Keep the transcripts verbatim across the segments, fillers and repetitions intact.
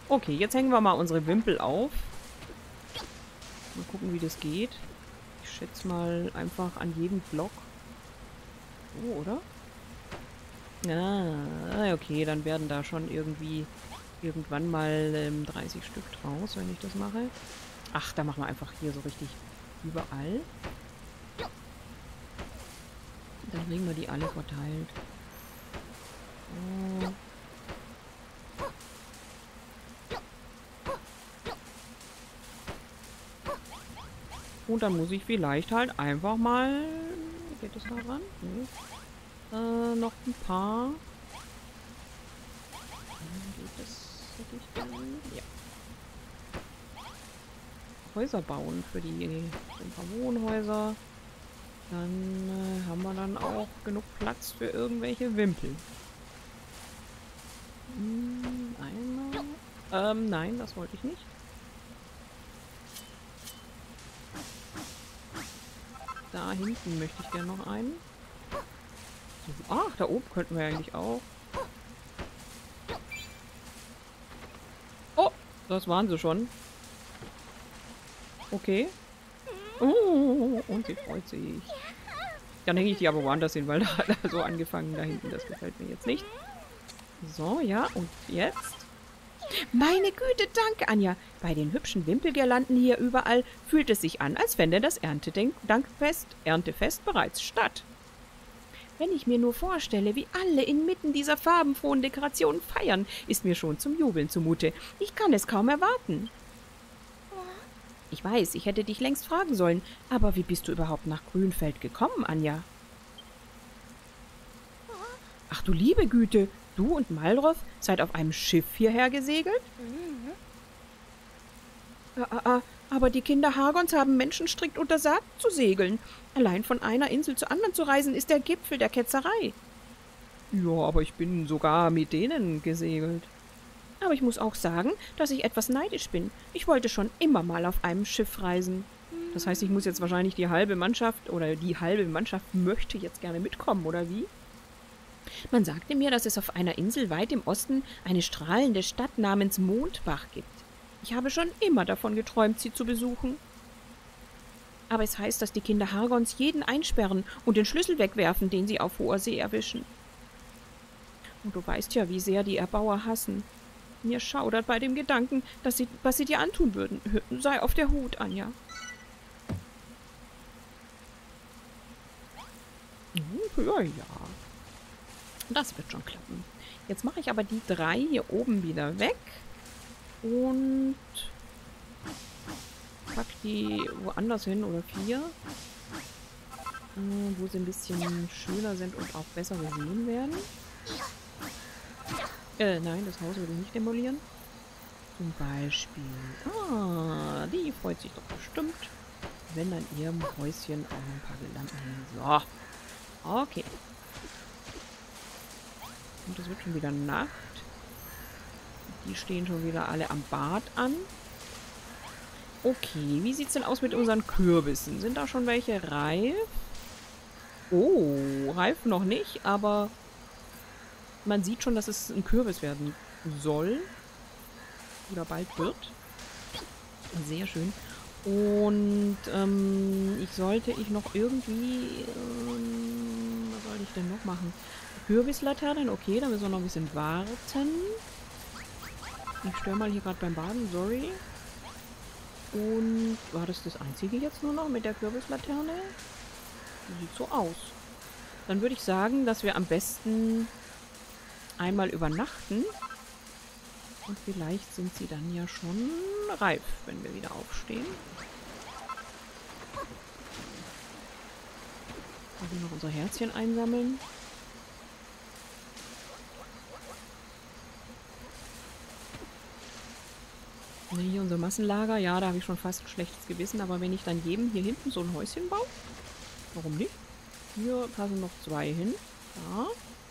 Okay, jetzt hängen wir mal unsere Wimpel auf. Mal gucken, wie das geht. Ich schätze mal einfach an jedem Block. Oh, oder? Ah, okay, dann werden da schon irgendwie irgendwann mal ähm, dreißig Stück draus, wenn ich das mache. Ach, da machen wir einfach hier so richtig überall. Dann kriegen wir die alle verteilt. So. Und dann muss ich vielleicht halt einfach mal... Geht das da ran? Nee. Äh, noch ein paar. Geht das wirklich dann? Ja. Häuser bauen für die für ein paar Wohnhäuser. Dann äh, haben wir dann auch genug Platz für irgendwelche Wimpel. Hm, einmal. Ähm, nein, das wollte ich nicht. Da hinten möchte ich gerne noch einen. So, ach, da oben könnten wir eigentlich auch. Oh, das waren sie schon. Okay. Oh, und sie freut sich. Dann hänge ich die aber woanders hin, weil da hat er so angefangen da hinten. Das gefällt mir jetzt nicht. So, ja, und jetzt? Meine Güte, danke, Anja. Bei den hübschen Wimpelgirlanden hier überall fühlt es sich an, als fände das Erntedankfest, Erntefest bereits statt. Wenn ich mir nur vorstelle, wie alle inmitten dieser farbenfrohen Dekorationen feiern, ist mir schon zum Jubeln zumute. Ich kann es kaum erwarten. Ich weiß, ich hätte dich längst fragen sollen, aber wie bist du überhaupt nach Grünfeld gekommen, Anja? Ach du liebe Güte, du und Malroth seid auf einem Schiff hierher gesegelt? Ah, ah, ah, aber die Kinder Hargons haben Menschen strikt untersagt zu segeln. Allein von einer Insel zur anderen zu reisen, ist der Gipfel der Ketzerei. Ja, aber ich bin sogar mit denen gesegelt. Aber ich muss auch sagen, dass ich etwas neidisch bin. Ich wollte schon immer mal auf einem Schiff reisen. Das heißt, ich muss jetzt wahrscheinlich die halbe Mannschaft, oder die halbe Mannschaft möchte jetzt gerne mitkommen, oder wie? Man sagte mir, dass es auf einer Insel weit im Osten eine strahlende Stadt namens Mondbach gibt. Ich habe schon immer davon geträumt, sie zu besuchen. Aber es heißt, dass die Kinder Hargons jeden einsperren und den Schlüssel wegwerfen, den sie auf hoher See erwischen. Und du weißt ja, wie sehr die Erbauer hassen. Mir schaudert bei dem Gedanken, dass sie, was sie dir antun würden. Sei auf der Hut, Anja. Ja, ja. Das wird schon klappen. Jetzt mache ich aber die drei hier oben wieder weg. Und pack die woanders hin, oder vier. Äh, wo sie ein bisschen schöner sind und auch besser gesehen werden. Äh, nein, das Haus würde ich nicht demolieren. Zum Beispiel. Ah, die freut sich doch bestimmt, wenn an ihrem Häuschen auch ein paar Girlanden hängen. So. Okay. Und es wird schon wieder Nacht. Die stehen schon wieder alle am Bad an. Okay, wie sieht's denn aus mit unseren Kürbissen? Sind da schon welche reif? Oh, reif noch nicht, aber man sieht schon, dass es ein Kürbis werden soll. Oder bald wird. Sehr schön. Und ähm, ich sollte ich noch irgendwie... Ähm, was soll ich denn noch machen? Kürbislaternen, okay, da müssen wir noch ein bisschen warten. Ich störe mal hier gerade beim Baden, sorry. Und war das das einzige jetzt nur noch mit der Kürbislaterne? Sieht so aus. Dann würde ich sagen, dass wir am besten einmal übernachten. Und vielleicht sind sie dann ja schon reif, wenn wir wieder aufstehen. Also noch unser Herzchen einsammeln. Hier unser Massenlager. Ja, da habe ich schon fast ein schlechtes Gewissen. Aber wenn ich dann jedem hier hinten so ein Häuschen baue, warum nicht? Hier passen noch zwei hin. Ja.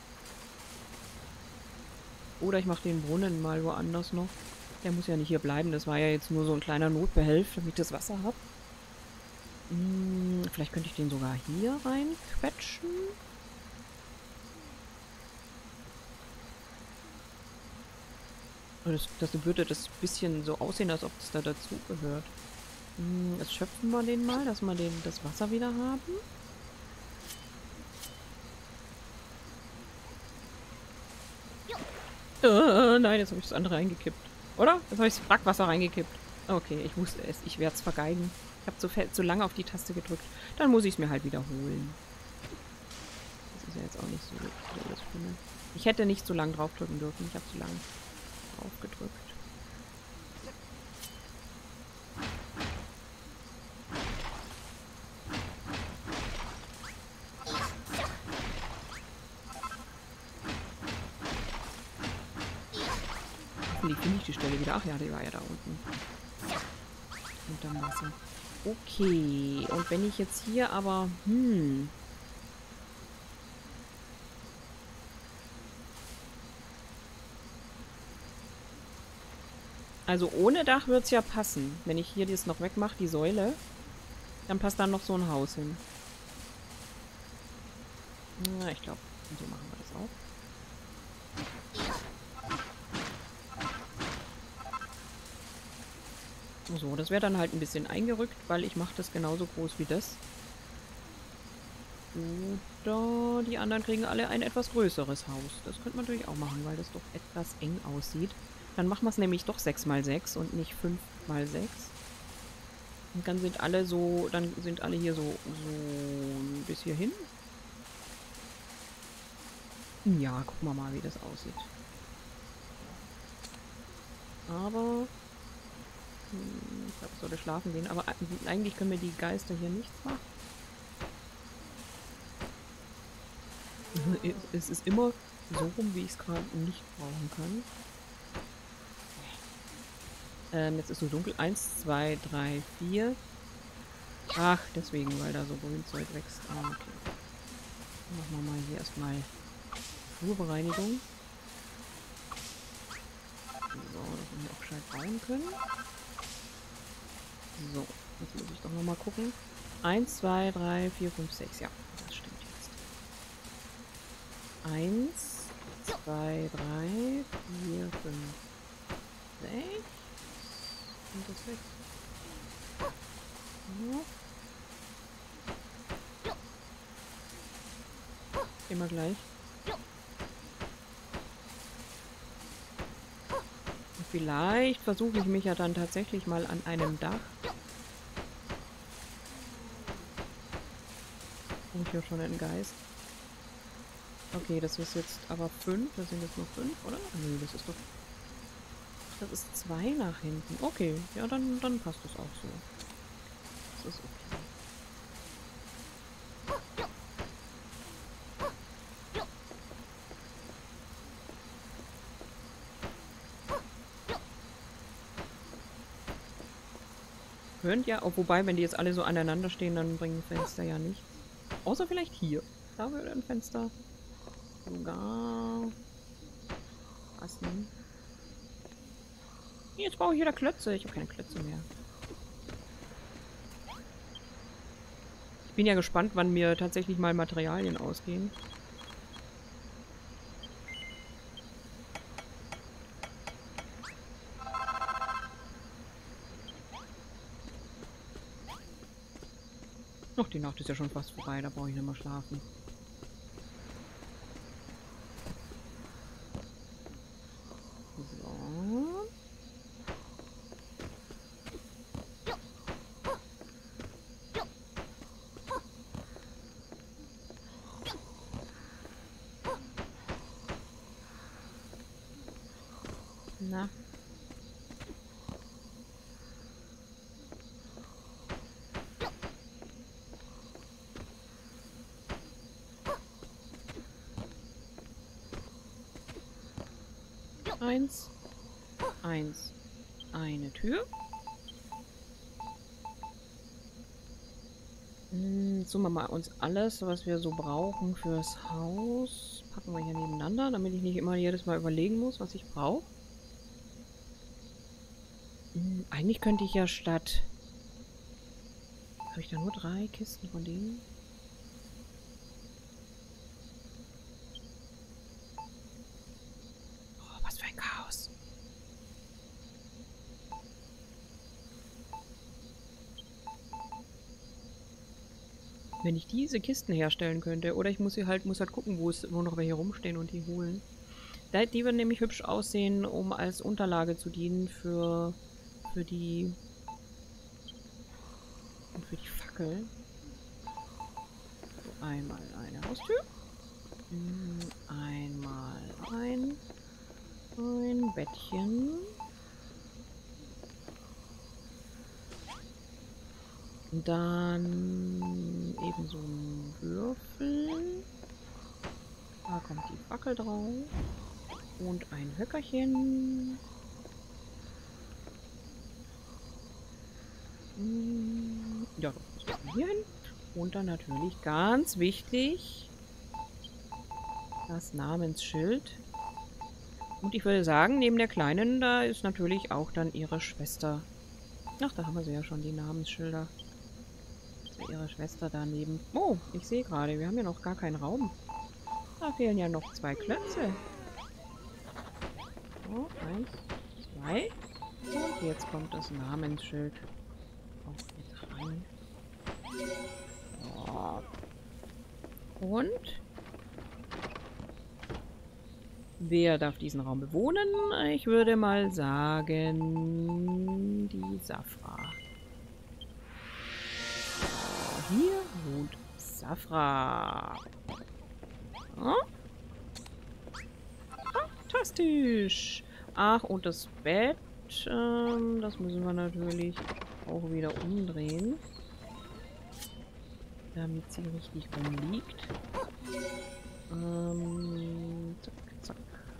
Oder ich mache den Brunnen mal woanders noch. Der muss ja nicht hier bleiben. Das war ja jetzt nur so ein kleiner Notbehelf, damit ich das Wasser habe. Hm, vielleicht könnte ich den sogar hier reinquetschen. Das, das würde das bisschen so aussehen, als ob es da dazugehört. Hm, jetzt schöpfen wir den mal, dass wir den, das Wasser wieder haben. Äh, nein, jetzt habe ich das andere reingekippt. Oder? Jetzt habe ich das Brackwasser reingekippt. Okay, ich wusste es. Ich werde es vergeigen. Ich habe zu, zu lange auf die Taste gedrückt. Dann muss ich es mir halt wiederholen. Das ist ja jetzt auch nicht so blöd, finde. Ich hätte nicht so lange draufdrücken dürfen. Ich habe zu lange drauf gedrückt. Hoffentlich finde ich die Stelle wieder. Ach ja, die war ja da unten. Unterm Wasser. Okay. Und wenn ich jetzt hier aber... Hm... Also ohne Dach wird es ja passen. Wenn ich hier das noch wegmache, die Säule, dann passt dann noch so ein Haus hin. Na, ich glaube, so machen wir das auch. So, das wäre dann halt ein bisschen eingerückt, weil ich mache das genauso groß wie das. Oder die anderen kriegen alle ein etwas größeres Haus. Das könnte man natürlich auch machen, weil das doch etwas eng aussieht. Dann machen wir es nämlich doch sechs mal sechs und nicht fünf mal sechs. Und dann sind alle so, dann sind alle hier so, so bis hierhin. Ja, gucken wir mal, wie das aussieht. Aber hm, ich glaube, ich sollte schlafen gehen. Aber eigentlich können wir die Geister hier nichts machen. Es ist immer so rum, wie ich es gerade nicht brauchen kann. Ähm, jetzt ist so dunkel. Eins, zwei, drei, vier. Ach, deswegen, weil da so Grünzeug wächst. Ah, okay. Machen wir mal hier erstmal Flurbereinigung. So, dass wir hier auch gescheit bauen können. So, jetzt muss ich doch nochmal gucken. Eins, zwei, drei, vier, fünf, sechs. Ja, das stimmt jetzt. Eins, zwei, drei, vier, fünf, sechs. Und das wächst. Ja. Immer gleich. Und vielleicht versuche ich mich ja dann tatsächlich mal an einem Dach. Bin ich ja schon ein Geist. Okay, das ist jetzt aber fünf. Das sind jetzt noch fünf, oder? Nee, das ist doch... Das ist zwei nach hinten. Okay, ja, dann, dann passt das auch so. Das ist okay. Könnt ja, auch wobei, wenn die jetzt alle so aneinander stehen, dann bringen Fenster ja nichts. Außer vielleicht hier. Da würde ein Fenster sogar passen. Jetzt brauche ich wieder Klötze. Ich habe keine Klötze mehr. Ich bin ja gespannt, wann mir tatsächlich mal Materialien ausgehen. Noch die Nacht ist ja schon fast vorbei, da brauche ich nicht mehr schlafen. So. Na. Eins. Eins. Eine Tür. Hm, jetzt suchen wir mal uns alles, was wir so brauchen fürs Haus. Packen wir hier nebeneinander, damit ich nicht immer jedes Mal überlegen muss, was ich brauche. Hm, eigentlich könnte ich ja statt... Habe ich da nur drei Kisten von denen? Oh, was für ein Chaos. Wenn ich diese Kisten herstellen könnte. Oder ich muss sie halt, muss halt gucken, wo es, wo noch welche rumstehen und die holen. Die würden nämlich hübsch aussehen, um als Unterlage zu dienen für, für die und für die Fackel. So, einmal eine Haustür. Einmal ein, ein Bettchen. Dann eben so ein Würfel. Da kommt die Fackel drauf. Und ein Höckerchen. Ja, das kommt hier hin. Und dann natürlich ganz wichtig das Namensschild. Und ich würde sagen, neben der Kleinen, da ist natürlich auch dann ihre Schwester. Ach, da haben wir sie ja schon, die Namensschilder. Ihre Schwester daneben. Oh, ich sehe gerade, wir haben ja noch gar keinen Raum. Da fehlen ja noch zwei Klötze. So, eins, zwei. Und jetzt kommt das Namensschild auch mit rein. So. Und wer darf diesen Raum bewohnen? Ich würde mal sagen, die Safra. Hier wohnt Safra. Oh? Fantastisch. Ach, und das Bett, ähm, das müssen wir natürlich auch wieder umdrehen. Damit sie richtig rumliegt. Ähm, zack, zack.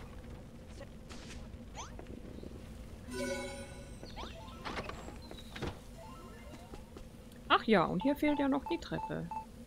Ach ja, und hier fehlt ja noch die Treppe.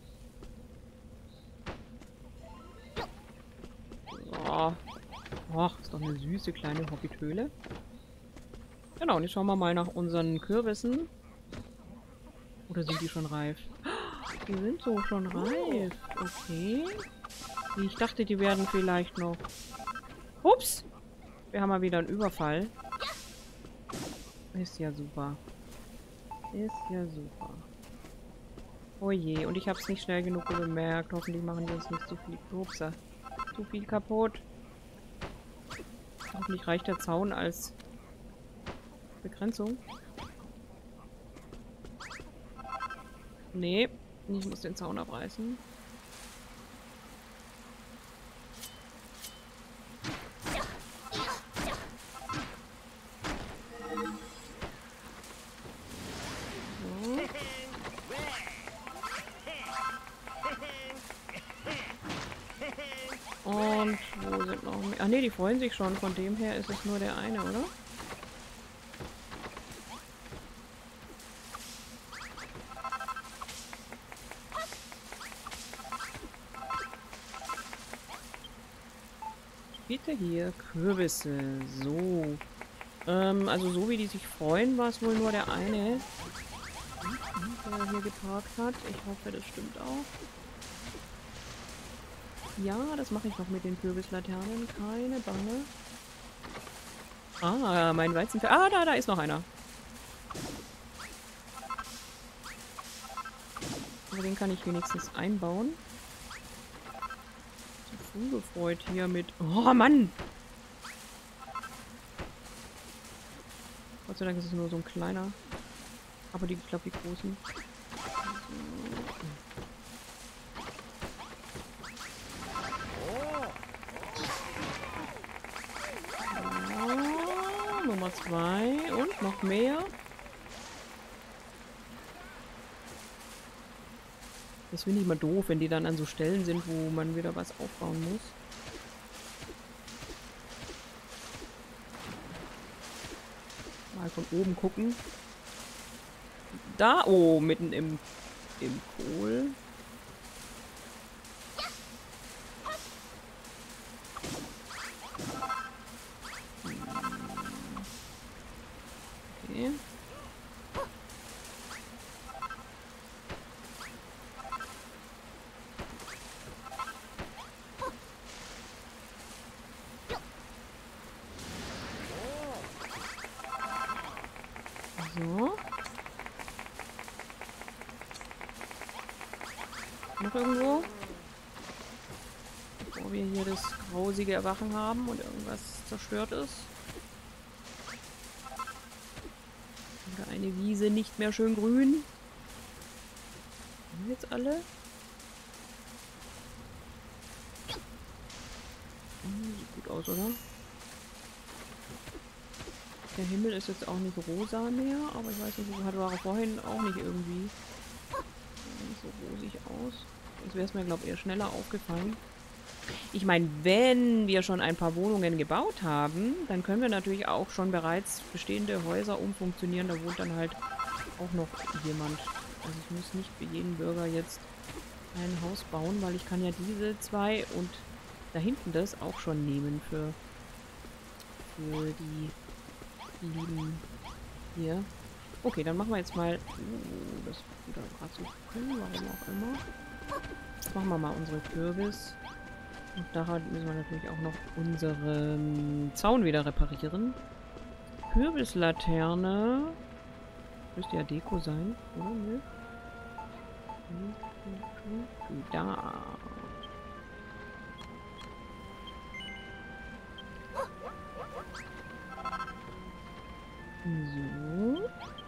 So. Ach, ist doch eine süße kleine Hobbithöhle. Genau, und jetzt schauen wir mal nach unseren Kürbissen. Oder sind die schon reif? Die sind so schon reif. Okay. Ich dachte, die werden vielleicht noch... Ups! Wir haben mal wieder einen Überfall. Ist ja super. Ist ja super. Oh je, und ich habe es nicht schnell genug bemerkt. Hoffentlich machen die uns nicht zu viel... Upsa. Zu viel kaputt. Hoffentlich reicht der Zaun als Begrenzung. Nee, ich muss den Zaun abreißen. Und wo sind noch mehr? Ach ne, die freuen sich schon. Von dem her ist es nur der eine, oder? Bitte hier Kürbisse. So. Ähm, also so wie die sich freuen, war es wohl nur der eine, der hier geparkt hat. Ich hoffe, das stimmt auch. Ja, das mache ich noch mit den Kürbislaternen. Keine Bange. Ah, mein Weizenfeld. Ah, da, da ist noch einer. Aber den kann ich wenigstens einbauen. So ungefreut hier mit... Oh, Mann! Gott sei Dank ist es nur so ein kleiner. Aber die, ich glaube, die großen... Nummer zwei und noch mehr. Das finde ich immer doof, wenn die dann an so Stellen sind, wo man wieder was aufbauen muss. Mal von oben gucken. Da, oh, mitten im, im Kohl. Okay. So. Noch irgendwo? Bevor wir hier das grausige Erwachen haben und irgendwas zerstört ist. Oder eine Wiese nicht mehr schön grün. Haben wir jetzt alle? Hm, sieht gut aus, oder? Der Himmel ist jetzt auch nicht rosa mehr, aber ich weiß nicht, so war er vorhin auch nicht irgendwie nicht so rosig aus. Sonst wäre es mir, glaube ich, eher schneller aufgefallen. Ich meine, wenn wir schon ein paar Wohnungen gebaut haben, dann können wir natürlich auch schon bereits bestehende Häuser umfunktionieren. Da wohnt dann halt auch noch jemand. Also ich muss nicht für jeden Bürger jetzt ein Haus bauen, weil ich kann ja diese zwei und da hinten das auch schon nehmen für, für die lieben hier. Okay, dann machen wir jetzt mal... Uh, das wieder gerade so können, warum auch immer. Jetzt machen wir mal unsere Kürbis. Und daran müssen wir natürlich auch noch unseren Zaun wieder reparieren. Kürbislaterne. Müsste ja Deko sein, oder? Nö. Da. So.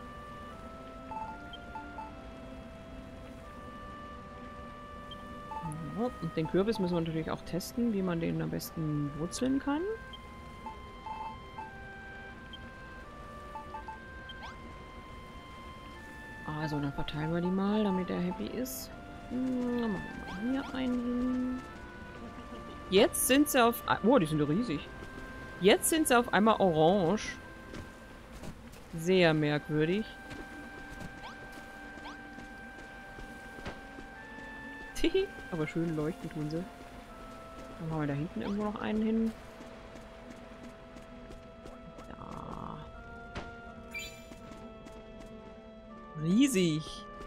Ja, und den Kürbis müssen wir natürlich auch testen, wie man den am besten wurzeln kann. Also, dann verteilen wir die mal, damit er happy ist. Hm, dann machen wir mal hier einen hin. Jetzt sind sie auf... Oh, die sind riesig. Jetzt sind sie auf einmal orange. Sehr merkwürdig. Aber schön leuchten tun sie. Dann machen wir da hinten irgendwo noch einen hin. Da. Riesig.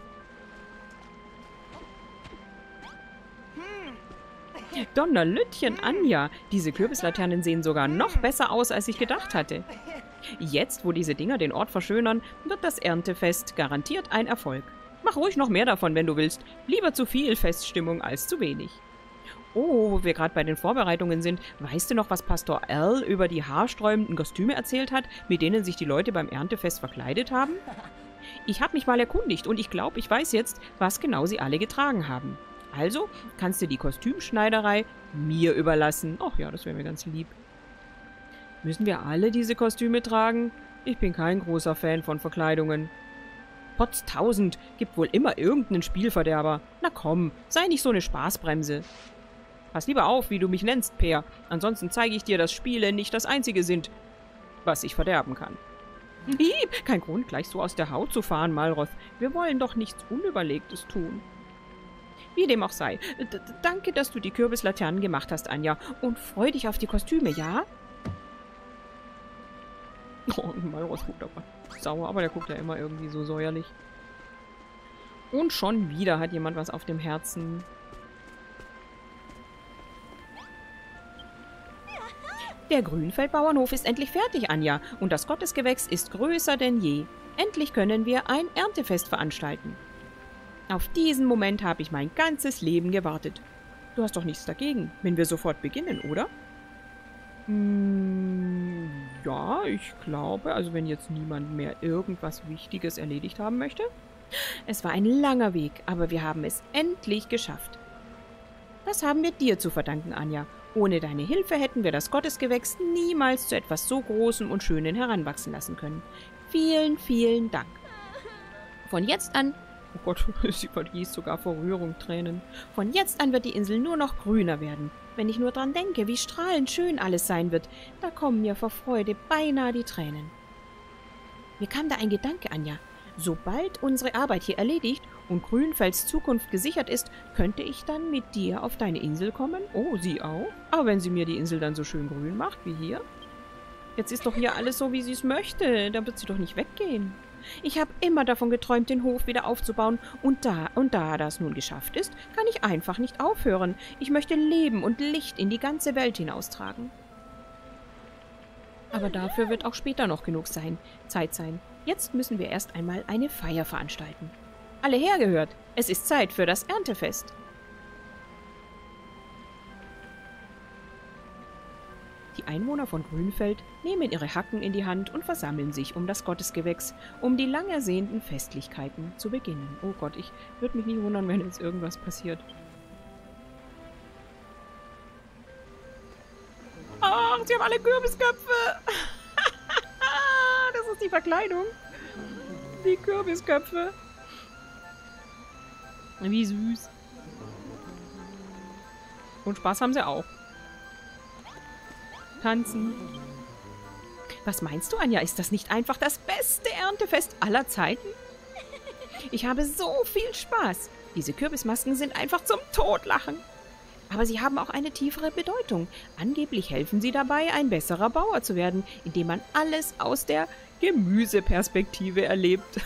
Donnerlütchen, Anja. Diese Kürbislaternen sehen sogar noch besser aus, als ich gedacht hatte. Jetzt, wo diese Dinger den Ort verschönern, wird das Erntefest garantiert ein Erfolg. Mach ruhig noch mehr davon, wenn du willst. Lieber zu viel Feststimmung als zu wenig. Oh, wo wir gerade bei den Vorbereitungen sind, weißt du noch, was Pastor Al über die haarsträubenden Kostüme erzählt hat, mit denen sich die Leute beim Erntefest verkleidet haben? Ich habe mich mal erkundigt und ich glaube, ich weiß jetzt, was genau sie alle getragen haben. Also kannst du die Kostümschneiderei mir überlassen. Ach ja, das wäre mir ganz lieb. Müssen wir alle diese Kostüme tragen? Ich bin kein großer Fan von Verkleidungen. Potztausend, gibt wohl immer irgendeinen Spielverderber. Na komm, sei nicht so eine Spaßbremse. Pass lieber auf, wie du mich nennst, Peer. Ansonsten zeige ich dir, dass Spiele nicht das Einzige sind, was ich verderben kann. Hiep, kein Grund, gleich so aus der Haut zu fahren, Malroth. Wir wollen doch nichts Unüberlegtes tun. Wie dem auch sei. D- danke, dass du die Kürbislaternen gemacht hast, Anja. Und freu dich auf die Kostüme, ja? Oh, Malroth guckt aber sauer, aber der guckt ja immer irgendwie so säuerlich. Und schon wieder hat jemand was auf dem Herzen. Der Grünfeldbauernhof ist endlich fertig, Anja, und das Gottesgewächs ist größer denn je. Endlich können wir ein Erntefest veranstalten. Auf diesen Moment habe ich mein ganzes Leben gewartet. Du hast doch nichts dagegen, wenn wir sofort beginnen, oder? Hm, ja, ich glaube, also wenn jetzt niemand mehr irgendwas Wichtiges erledigt haben möchte. Es war ein langer Weg, aber wir haben es endlich geschafft. Das haben wir dir zu verdanken, Anja. Ohne deine Hilfe hätten wir das Gottesgewächs niemals zu etwas so Großem und Schönen heranwachsen lassen können. Vielen, vielen Dank. Von jetzt an... Oh Gott, sie vergießt sogar vor Rührung Tränen. Von jetzt an wird die Insel nur noch grüner werden. Wenn ich nur dran denke, wie strahlend schön alles sein wird, da kommen mir vor Freude beinahe die Tränen. Mir kam da ein Gedanke, Anja. Sobald unsere Arbeit hier erledigt und Grünfelds Zukunft gesichert ist, könnte ich dann mit dir auf deine Insel kommen? Oh, sie auch? Aber wenn sie mir die Insel dann so schön grün macht wie hier? Jetzt ist doch hier alles so, wie sie es möchte. Da wird sie doch nicht weggehen. Ich habe immer davon geträumt, den Hof wieder aufzubauen. Und da, und da das nun geschafft ist, kann ich einfach nicht aufhören. Ich möchte Leben und Licht in die ganze Welt hinaustragen. Aber dafür wird auch später noch genug sein, Zeit sein. Jetzt müssen wir erst einmal eine Feier veranstalten. Alle hergehört, es ist Zeit für das Erntefest. Die Einwohner von Grünfeld nehmen ihre Hacken in die Hand und versammeln sich um das Gottesgewächs, um die lang ersehnten Festlichkeiten zu beginnen. Oh Gott, ich würde mich nicht wundern, wenn jetzt irgendwas passiert. Ach, sie haben alle Kürbisköpfe! Das ist die Verkleidung. Die Kürbisköpfe. Wie süß. Und Spaß haben sie auch. Tanzen. Was meinst du, Anja? Ist das nicht einfach das beste Erntefest aller Zeiten? Ich habe so viel Spaß. Diese Kürbismasken sind einfach zum Totlachen. Aber sie haben auch eine tiefere Bedeutung. Angeblich helfen sie dabei, ein besserer Bauer zu werden, indem man alles aus der Gemüseperspektive erlebt.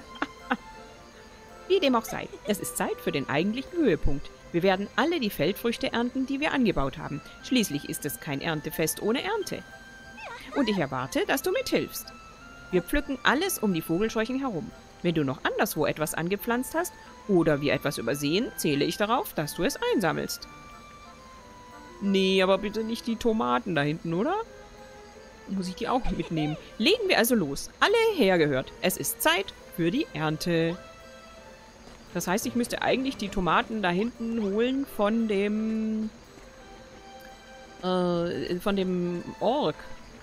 Wie dem auch sei, es ist Zeit für den eigentlichen Höhepunkt. Wir werden alle die Feldfrüchte ernten, die wir angebaut haben. Schließlich ist es kein Erntefest ohne Ernte. Und ich erwarte, dass du mithilfst. Wir pflücken alles um die Vogelscheuchen herum. Wenn du noch anderswo etwas angepflanzt hast oder wir etwas übersehen, zähle ich darauf, dass du es einsammelst. Nee, aber bitte nicht die Tomaten da hinten, oder? Muss ich die auch mitnehmen? Legen wir also los. Alle hergehört. Es ist Zeit für die Ernte. Das heißt, ich müsste eigentlich die Tomaten da hinten holen von dem... Äh, von dem Ork.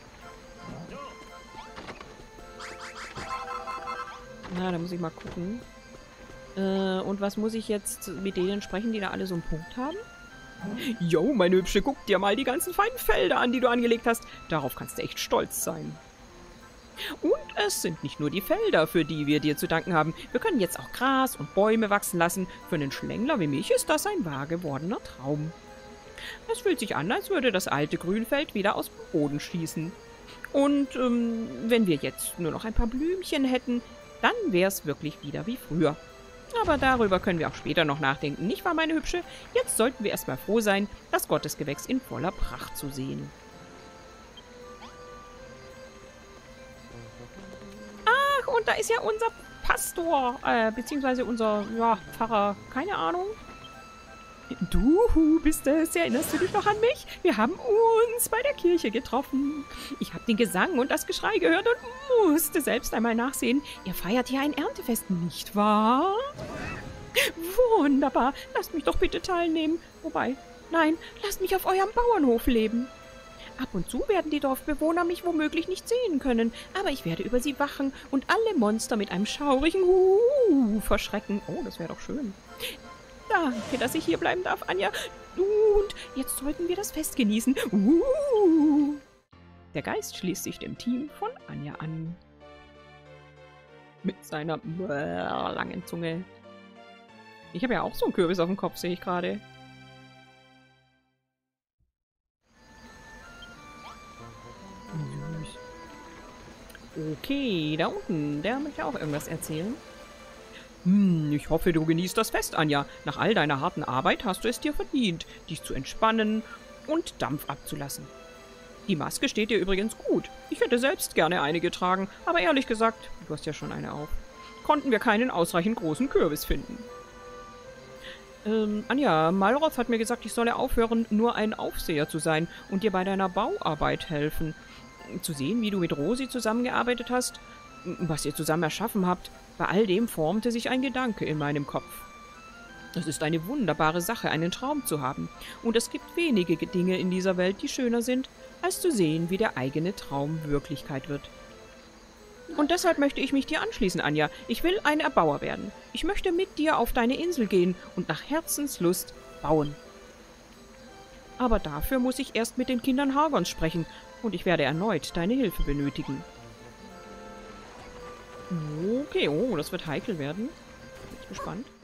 Na, da muss ich mal gucken. Äh, und was muss ich jetzt mit denen sprechen, die da alle so einen Punkt haben? Jo, meine Hübsche, guck dir mal die ganzen feinen Felder an, die du angelegt hast. Darauf kannst du echt stolz sein. Und es sind nicht nur die Felder, für die wir dir zu danken haben. Wir können jetzt auch Gras und Bäume wachsen lassen. Für einen Schlängler wie mich ist das ein wahr gewordener Traum. Es fühlt sich an, als würde das alte Grünfeld wieder aus dem Boden schießen. Und ähm, wenn wir jetzt nur noch ein paar Blümchen hätten, dann wäre es wirklich wieder wie früher. Aber darüber können wir auch später noch nachdenken, nicht wahr, meine Hübsche? Jetzt sollten wir erstmal froh sein, das Gottesgewächs in voller Pracht zu sehen. Ach, und da ist ja unser Pastor, äh, beziehungsweise unser, ja, Pfarrer, keine Ahnung. Du bist es, erinnerst du dich noch an mich? Wir haben uns bei der Kirche getroffen. Ich habe den Gesang und das Geschrei gehört und musste selbst einmal nachsehen. Ihr feiert hier ein Erntefest, nicht wahr? Wunderbar. Lasst mich doch bitte teilnehmen. Wobei, nein, lasst mich auf eurem Bauernhof leben. Ab und zu werden die Dorfbewohner mich womöglich nicht sehen können, aber ich werde über sie wachen und alle Monster mit einem schaurigen Hu verschrecken. Oh, das wäre doch schön. Danke, dass ich hier bleiben darf, Anja. Und jetzt sollten wir das Fest genießen. Uh. Der Geist schließt sich dem Team von Anja an. Mit seiner bläh, langen Zunge. Ich habe ja auch so einen Kürbis auf dem Kopf, sehe ich gerade. Okay, da unten, der möchte auch irgendwas erzählen. Hm, ich hoffe, du genießt das Fest, Anja. Nach all deiner harten Arbeit hast du es dir verdient, dich zu entspannen und Dampf abzulassen. Die Maske steht dir übrigens gut. Ich hätte selbst gerne eine getragen, aber ehrlich gesagt, du hast ja schon eine auf, konnten wir keinen ausreichend großen Kürbis finden. Ähm, Anja, Malroth hat mir gesagt, ich solle aufhören, nur ein Aufseher zu sein und dir bei deiner Bauarbeit helfen. Zu sehen, wie du mit Rosi zusammengearbeitet hast, was ihr zusammen erschaffen habt, bei all dem formte sich ein Gedanke in meinem Kopf. Es ist eine wunderbare Sache, einen Traum zu haben. Und es gibt wenige Dinge in dieser Welt, die schöner sind, als zu sehen, wie der eigene Traum Wirklichkeit wird. Und deshalb möchte ich mich dir anschließen, Anja. Ich will ein Erbauer werden. Ich möchte mit dir auf deine Insel gehen und nach Herzenslust bauen. Aber dafür muss ich erst mit den Kindern Hargons sprechen und ich werde erneut deine Hilfe benötigen. Okay, oh, das wird heikel werden. Bin ich gespannt.